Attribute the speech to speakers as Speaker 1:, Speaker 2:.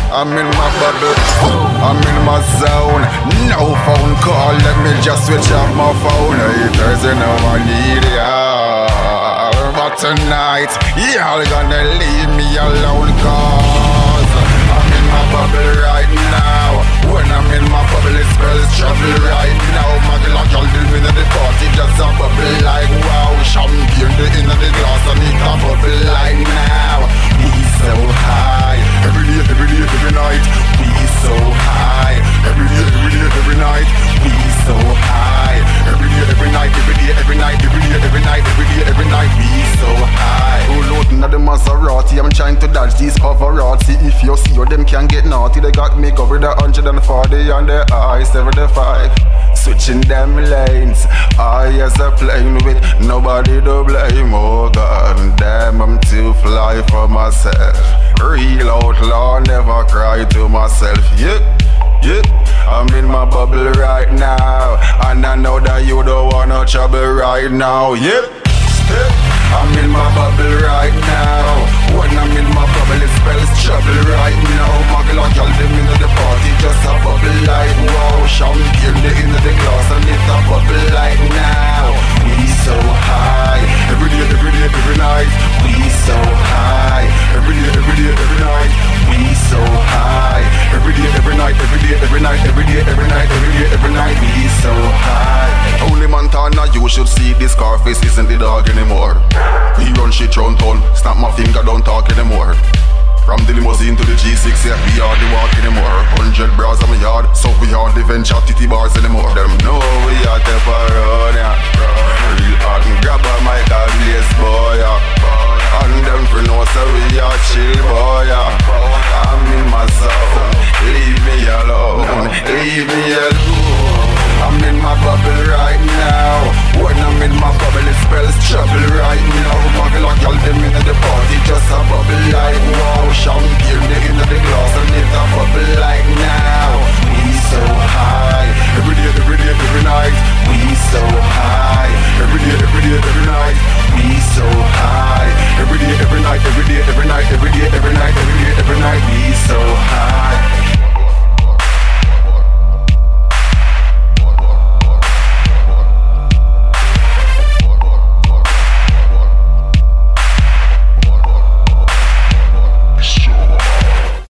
Speaker 1: I'm in my bubble, I'm in my zone. No phone call, let me just switch off my phone. Haters, you know I need ya. But tonight, y'all gonna leave me alone, cause I'm in my bubble right now. When I'm in my bubble, it spells trouble right now. My girl, y'all do me to the party, just a bubble like wow. Champagne in the glass, I need a bubble like now. We so high, every day, every night. We so high, every day, every night. We so high, every day, every night, every night, every night, every night. We so high. Roll out in the Maserati, I'm trying to dodge these paparazzi. If you see how them can get naughty, they got me covered 140 on the I-75. Switching them lanes, I as a plane with nobody to blame. Oh God, damn, I'm too fly for myself. Real outlaw, never cry to myself. Yeah, I'm in my bubble right now, and I know that you don't want no trouble right now. I'm in my bubble right now. When I'm in my bubble, it spells trouble right now. My girl, y'all them into the party, just a bubble like wow. Champagne in the glass, and it's a bubble like now. We so high, every day, every night. We so high, every day, every night. We so high, every day, every night, every night, every day, every night, every night. We so high. Only Montana, you should see this Scarface isn't the dog anymore. We run shit round town, snap my finger, don't talk anymore. From the limousine to the G6, yeah, we hardly walk anymore. 100 bras on my yard, so we hardly venture titty bars anymore. Them know we are the around, yeah. Real hard and grab a mic and blaze, boy, yeah. And them for know, so we are chill, boy, yeah. I'm in my zone, leave me alone, leave me alone. I'm in my bubble right now. When I'm in my bubble, it spells trouble right now. My girl, y'all them into the party, just a bubble like wow. Champagne in the glass, and it's a bubble like now.